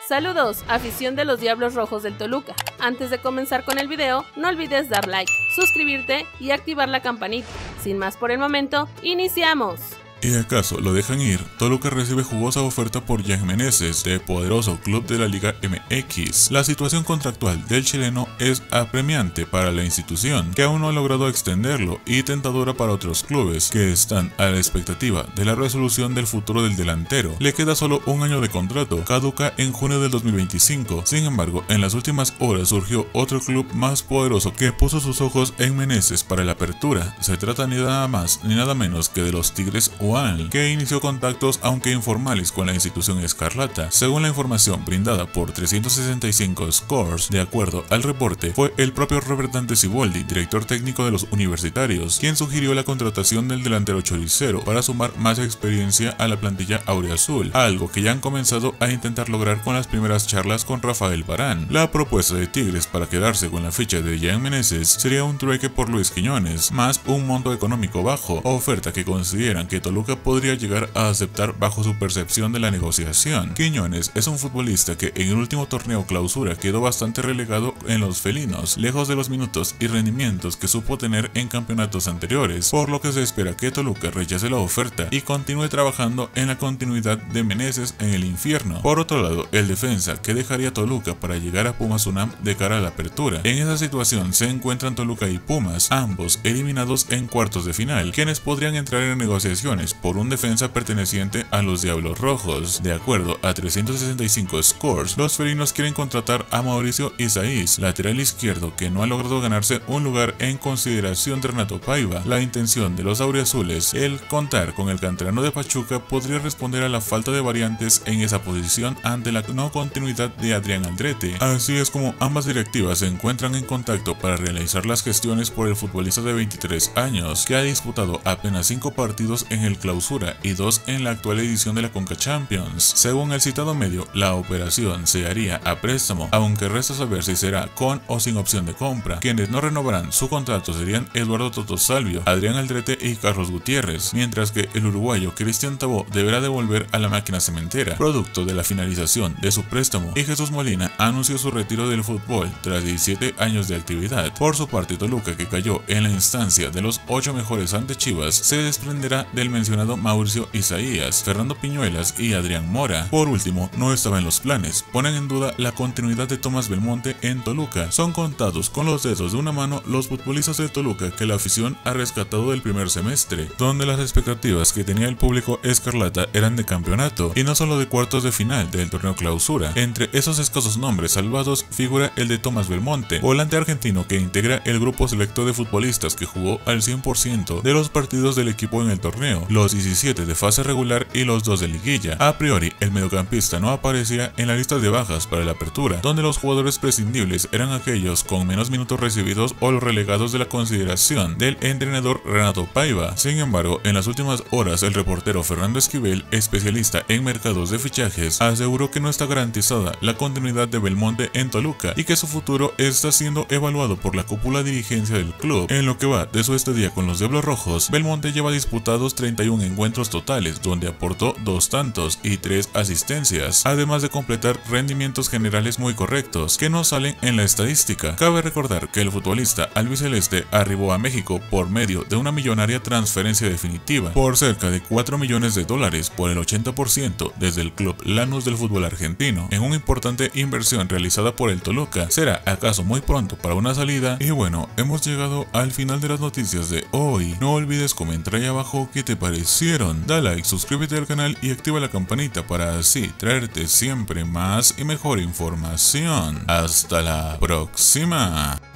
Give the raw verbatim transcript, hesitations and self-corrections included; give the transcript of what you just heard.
Saludos, afición de los Diablos Rojos del Toluca. Antes de comenzar con el video, no olvides dar like, suscribirte y activar la campanita. Sin más por el momento, ¡iniciamos! ¿Y acaso lo dejan ir? Toluca recibe jugosa oferta por Jan Meneses, de poderoso club de la Liga M X. La situación contractual del chileno es apremiante para la institución, que aún no ha logrado extenderlo, y tentadora para otros clubes, que están a la expectativa de la resolución del futuro del delantero. Le queda solo un año de contrato, caduca en junio del dos mil veinticinco. Sin embargo, en las últimas horas surgió otro club más poderoso que puso sus ojos en Meneses para la apertura. Se trata ni nada más ni nada menos que de los Tigres, que inició contactos aunque informales con la institución escarlata. Según la información brindada por trescientos sesenta y cinco Scores, de acuerdo al reporte, fue el propio Robert Dante Siboldi, director técnico de los universitarios, quien sugirió la contratación del delantero choricero para sumar más experiencia a la plantilla auriazul, algo que ya han comenzado a intentar lograr con las primeras charlas con Rafael Varán. La propuesta de Tigres para quedarse con la ficha de Jan Meneses sería un trueque por Luis Quiñones, más un monto económico bajo, oferta que consideran que Toluca podría llegar a aceptar bajo su percepción de la negociación. Quiñones es un futbolista que en el último torneo clausura quedó bastante relegado en los felinos, lejos de los minutos y rendimientos que supo tener en campeonatos anteriores, por lo que se espera que Toluca rechace la oferta y continúe trabajando en la continuidad de Meneses en el infierno. Por otro lado, el defensa que dejaría Toluca para llegar a Pumas UNAM de cara a la apertura. En esa situación se encuentran Toluca y Pumas, ambos eliminados en cuartos de final, quienes podrían entrar en negociaciones por un defensa perteneciente a los Diablos Rojos. De acuerdo a trescientos sesenta y cinco Scores, los felinos quieren contratar a Mauricio Isaías, lateral izquierdo que no ha logrado ganarse un lugar en consideración de Renato Paiva. La intención de los auriazules, el contar con el canterano de Pachuca, podría responder a la falta de variantes en esa posición ante la no continuidad de Adrián Aldrete. Así es como ambas directivas se encuentran en contacto para realizar las gestiones por el futbolista de veintitrés años, que ha disputado apenas cinco partidos en el clausura y dos en la actual edición de la Conca Champions. Según el citado medio, la operación se haría a préstamo, aunque resta saber si será con o sin opción de compra. Quienes no renovarán su contrato serían Eduardo Toto Salvio, Adrián Aldrete y Carlos Gutiérrez, mientras que el uruguayo Cristian Tabó deberá devolver a la máquina cementera, producto de la finalización de su préstamo, y Jesús Molina anunció su retiro del fútbol tras diecisiete años de actividad. Por su parte, Toluca, que cayó en la instancia de los ocho mejores ante Chivas, se desprenderá del mencionado Mauricio Isaías, Fernando Piñuelas y Adrián Mora. Por último, no estaba en los planes, ponen en duda la continuidad de Tomás Belmonte en Toluca. Son contados con los dedos de una mano los futbolistas de Toluca que la afición ha rescatado del primer semestre, donde las expectativas que tenía el público escarlata eran de campeonato, y no solo de cuartos de final del torneo clausura. Entre esos escasos nombres salvados figura el de Tomás Belmonte, volante argentino que integra el grupo selecto de futbolistas que jugó al cien por ciento de los partidos del equipo en el torneo, los diecisiete de fase regular y los dos de liguilla. A priori, el mediocampista no aparecía en la lista de bajas para la apertura, donde los jugadores prescindibles eran aquellos con menos minutos recibidos o los relegados de la consideración del entrenador Renato Paiva. Sin embargo, en las últimas horas, el reportero Fernando Esquivel, especialista en mercados de fichajes, aseguró que no está garantizada la continuidad de Belmonte en Toluca y que su futuro está siendo evaluado por la cúpula dirigencia del club. En lo que va de su estadía con los Diablos Rojos, Belmonte lleva disputados treinta y uno encuentros totales, donde aportó dos tantos y tres asistencias, además de completar rendimientos generales muy correctos, que no salen en la estadística. Cabe recordar que el futbolista albiceleste arribó a México por medio de una millonaria transferencia definitiva, por cerca de cuatro millones de dólares, por el ochenta por ciento desde el club Lanús del fútbol argentino, en una importante inversión realizada por el Toluca. ¿Será acaso muy pronto para una salida? Y bueno, hemos llegado al final de las noticias de hoy. No olvides comentar ahí abajo qué te parecieron, da like, suscríbete al canal y activa la campanita para así traerte siempre más y mejor información. Hasta la próxima.